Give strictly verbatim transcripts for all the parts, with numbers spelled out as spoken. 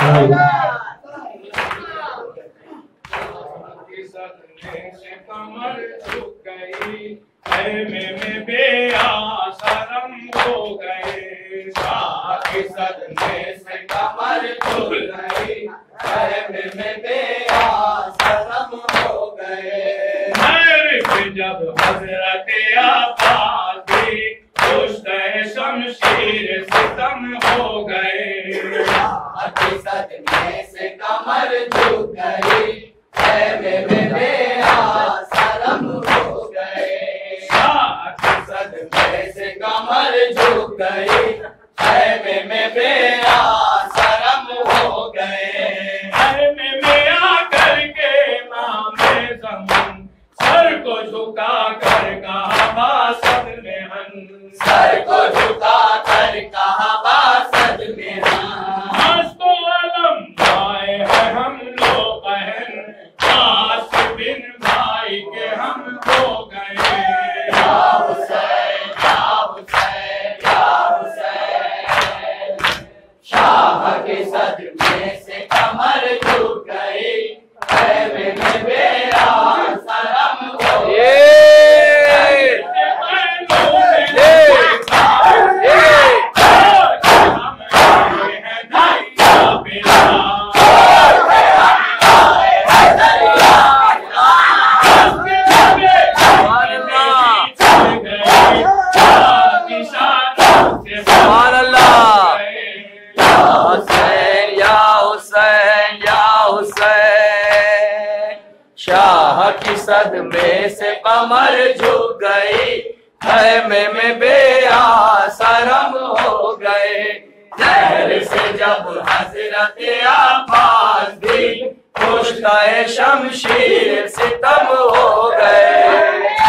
से कमर झुक गई, में में बेआसरम हो गए। शाह के सदमे से कमर झुक गई, में में बेआसरम हो गए। जब हजरत अब्बास भी पुश्ते शमशीर सितम हो गए। शाह के सदमे से कमर झुक गई, में में बेआसरम हो गए। शाह के सदमे से कमर झुक गई, में में बेआसरम हो गए। में में आकर के मामे ज़मीन सर को झुका कर कहा बासद में हन। सर को झुका कर कहा बासद में हन। आज तो अलम भाई है हम लोग बहन, आस बिन भाई के हम हो गए। या हुसैन या हुसैन या हुसैन। शाह के सदमे से कमर झुक गई, में में बेआसरम हो गए। शाह की सदमे से कमर झुक गई, में में बेआसरम हो गए। जहर से जब हजरत अब्बास भी पुश्ते शमशीर सितम हो गए।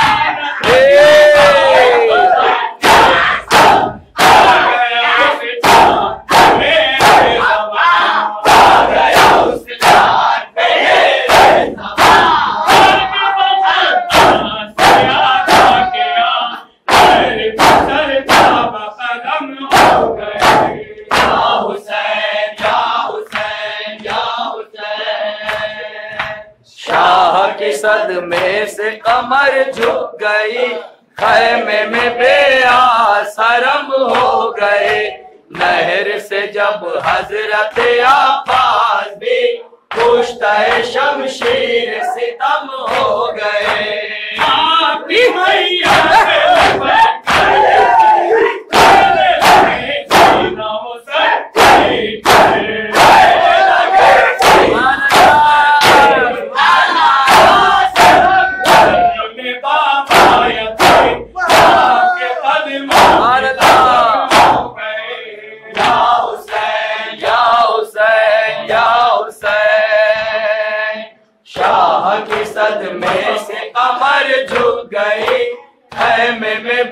सदमे से कमर झुक गई, खैमे में बेआसरम हो गए। नहर से जब हजरत अब्बास भी पुश्ते शमशीर सितम हो गए। आपकी मैया सदमे से कमर झुक गई, में में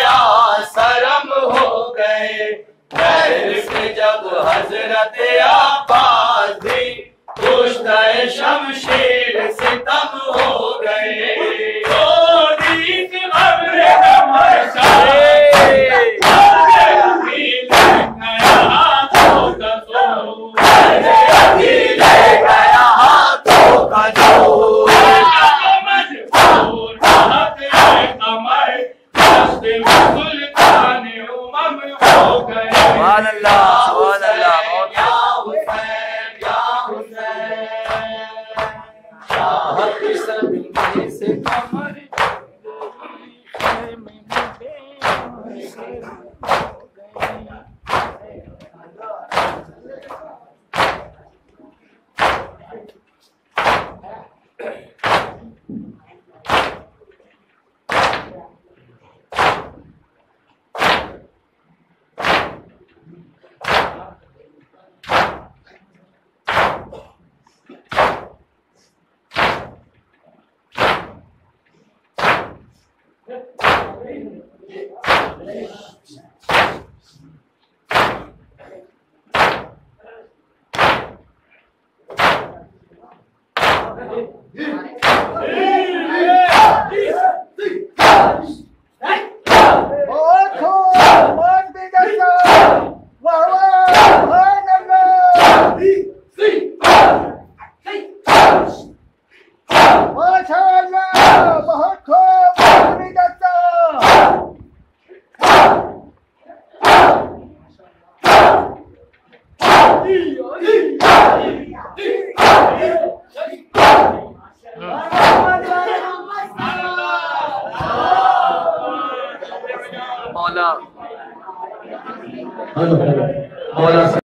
बेआसरम हो गए। नहर से जब हजरत अब्बास भी पुश्ते शमशीर सितम हो गए। Hey! मौला हेलो हेलो मौला